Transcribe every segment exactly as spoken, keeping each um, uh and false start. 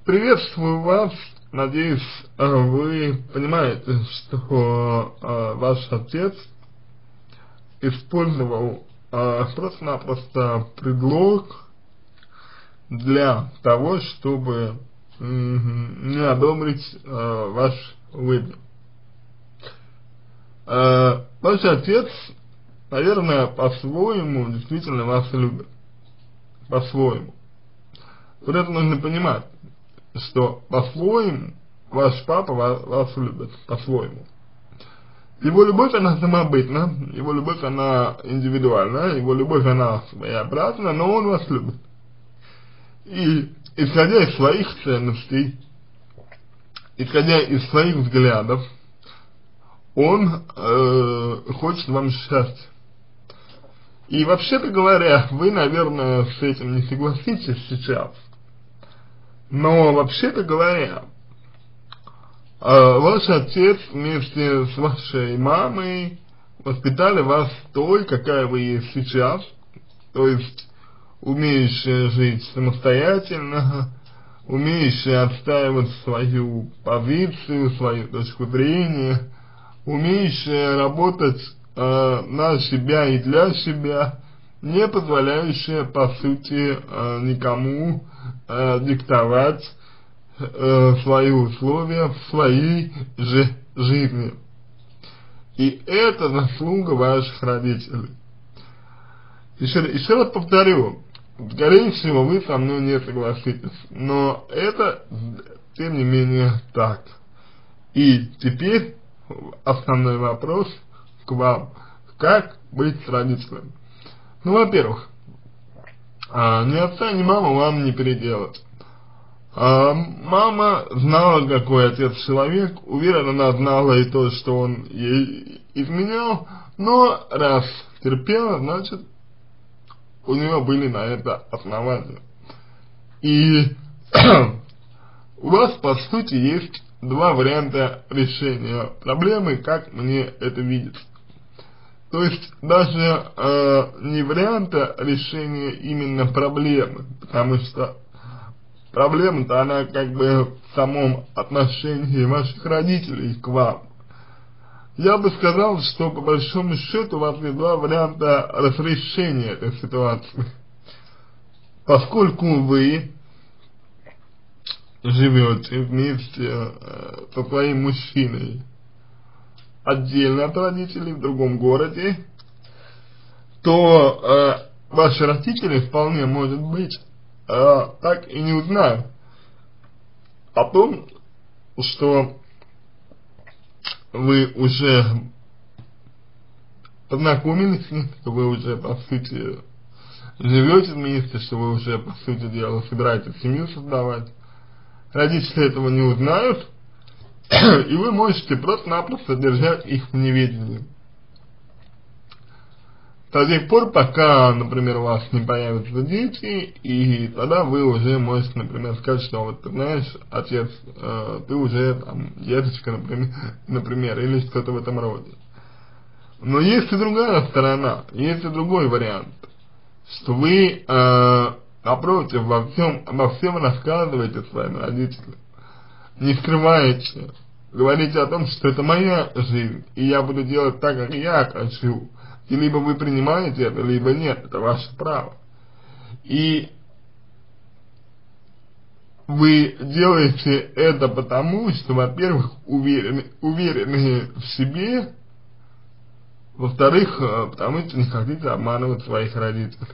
Приветствую вас. Надеюсь, вы понимаете, что э, ваш отец использовал э, просто-напросто предлог для того, чтобы э, не одобрить э, ваш выбор. Э, ваш отец, наверное, по-своему действительно вас любит. По-своему. Вот это нужно понимать, что по-своему ваш папа вас, вас любит, по-своему. Его любовь, она самобытна, его любовь, она индивидуальна, его любовь, она своеобразна, но он вас любит. И исходя из своих ценностей, исходя из своих взглядов, он э, хочет вам счастья. И вообще-то говоря, вы, наверное, с этим не согласитесь сейчас. Но вообще-то говоря, э, ваш отец вместе с вашей мамой воспитали вас той, какая вы есть сейчас, то есть умеющая жить самостоятельно, умеющая отстаивать свою позицию, свою точку зрения, умеющая работать э, на себя и для себя, не позволяющая, по сути, э, никому э, диктовать э, свои условия в своей же жизни. И это заслуга ваших родителей. Еще, еще раз повторю, скорее всего, вы со мной не согласитесь, но это, тем не менее, так. И теперь основной вопрос к вам: как быть с родителями? Ну, во-первых, ни отца, ни маму вам не переделать. А, мама знала, какой отец человек, уверена, она знала и то, что он ей изменял, но раз терпела, значит, у нее были на это основания. И у вас, по сути, есть два варианта решения проблемы, как мне это видится. То есть даже э, не варианта решения именно проблемы, потому что проблема-то она как бы в самом отношении ваших родителей к вам. Я бы сказал, что по большому счету у вас есть два варианта разрешения этой ситуации. Поскольку вы живете вместе э, со своим мужчиной отдельно от родителей в другом городе, то э, ваши родители вполне может быть э, так и не узнают о том, что вы уже познакомились с ним, что вы уже, по сути, живете вместе, что вы уже, по сути дела, собираетесь семью создавать. Родители этого не узнают, и вы можете просто-напросто держать их в неведении до тех пор, пока, например, у вас не появятся дети, и тогда вы уже можете, например, сказать, что вот ты знаешь, отец, э, ты уже там дедушка, например, например, или что-то в этом роде. Но есть и другая сторона, есть и другой вариант, что вы, э, напротив, во всем, обо всем рассказываете своим родителям, не скрываете, говорите о том, что это моя жизнь, и я буду делать так, как я хочу, и либо вы принимаете это, либо нет, это ваше право. И вы делаете это потому, что, во-первых, уверены, уверены в себе, во-вторых, потому что не хотите обманывать своих родителей.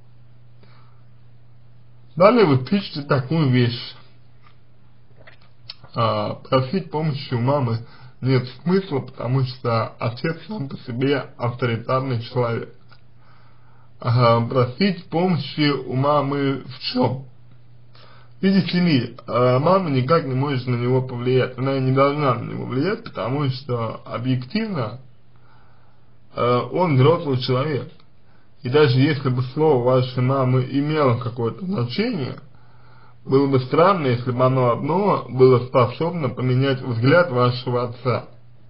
Далее вы пишете такую вещь: а, просить помощи у мамы нет смысла, потому что отец сам по себе авторитарный человек. А, просить помощи у мамы в чем? Видите ли, а, мама никак не может на него повлиять, она не должна на него влиять, потому что объективно а, он взрослый человек. И даже если бы слово вашей мамы имело какое-то значение, было бы странно, если бы оно одно было способно поменять взгляд вашего отца.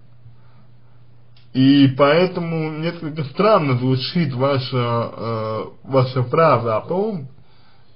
И поэтому несколько странно звучит ваша, э, ваша фраза о том,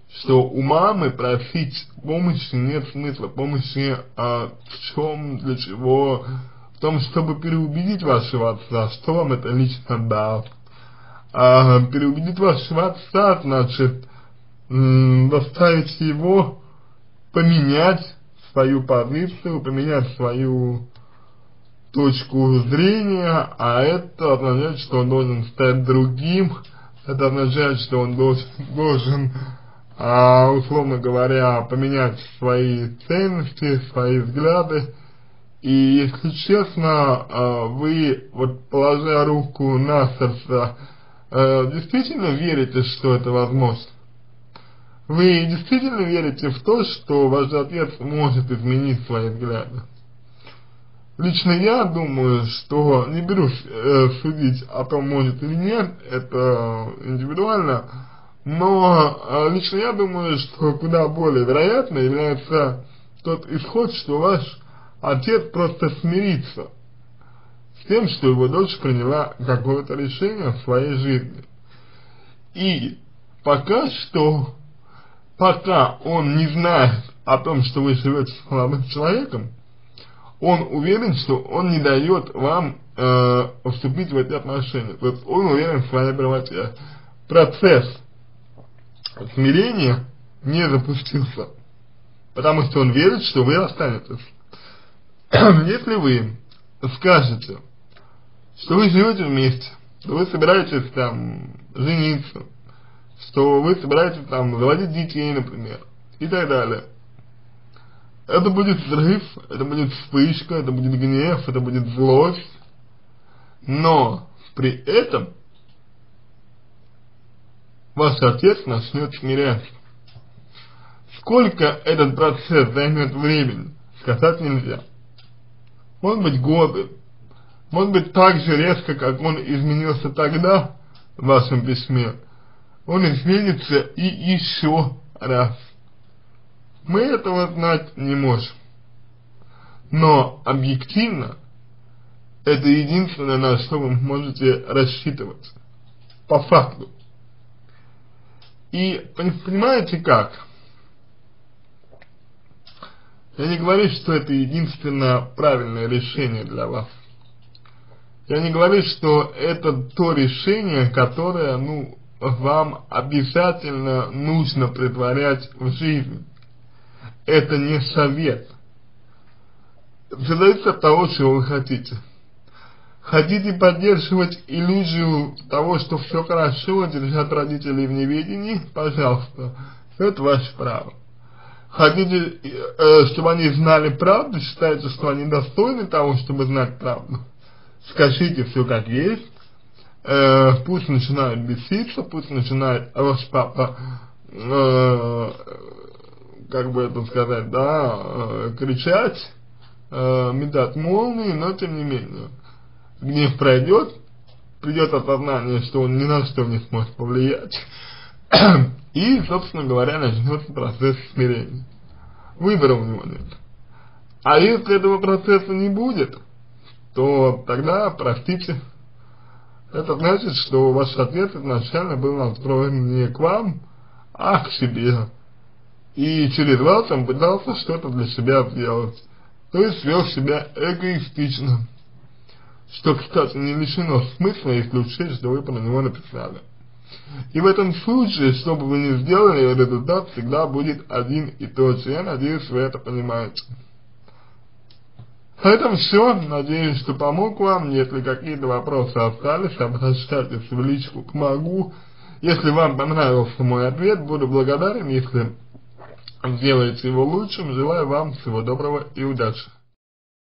что у мамы просить помощи нет смысла, помощи а, в чем, для чего, в том, чтобы переубедить вашего отца, что вам это лично даст. А, переубедить вашего отца, значит, заставить его поменять свою позицию, поменять свою точку зрения, а это означает, что он должен стать другим, это означает, что он должен, должен а, условно говоря, поменять свои ценности, свои взгляды. И если честно, а, вы, вот положа руку на сердце, а, действительно верите, что это возможно? Вы действительно верите в то, что ваш отец может изменить свои взгляды? Лично я думаю, что не берусь э, судить о том, может или нет, это индивидуально, но э, лично я думаю, что куда более вероятно является тот исход, что ваш отец просто смирится с тем, что его дочь приняла какое-то решение в своей жизни. И пока что, пока он не знает о том, что вы живете с молодым человеком, он уверен, что он не дает вам э, вступить в эти отношения. То есть он уверен в своей правоте. Процесс смирения не запустился, потому что он верит, что вы останетесь. Если вы скажете, что вы живете вместе, что вы собираетесь там жениться, что вы собираетесь там заводить детей, например, и так далее, это будет взрыв, это будет вспышка, это будет гнев, это будет злость, но при этом ваш отец начнет смиряться. Сколько этот процесс займет времени, сказать нельзя. Может быть годы, может быть так же резко, как он изменился тогда в вашем письме, он изменится и еще раз. Мы этого знать не можем. Но объективно это единственное, на что вы можете рассчитывать. По факту. И понимаете как? Я не говорю, что это единственное правильное решение для вас. Я не говорю, что это то решение, которое, ну, вам обязательно нужно претворять в жизнь. Это не совет. Все зависит от того, чего вы хотите. Хотите поддерживать иллюзию того, что все хорошо, держать родителей в неведении? Пожалуйста, это ваше право. Хотите, э, чтобы они знали правду, считаете, что они достойны того, чтобы знать правду? Скажите все как есть, э, пусть начинают беситься, пусть начинает ваш папа э, как бы это сказать, да, э, кричать, э, метать молнии, но тем не менее, гнев пройдет, придет осознание, что он ни на что не сможет повлиять, и, собственно говоря, начнется процесс смирения. Выбора у него нет. А если этого процесса не будет, то тогда, простите, это значит, что ваш отец изначально был настроен не к вам, а к себе. И через вас он пытался что-то для себя сделать. То есть вел себя эгоистично. Что, кстати, не лишено смысла, если учесть, что вы про него написали. И в этом случае, что бы вы ни сделали, результат всегда будет один и тот же. Я надеюсь, вы это понимаете. На этом все. Надеюсь, что помог вам. Если какие-то вопросы остались, обращайтесь в личку к Магу. Если вам понравился мой ответ, буду благодарен, если сделайте его лучшим. Желаю вам всего доброго и удачи.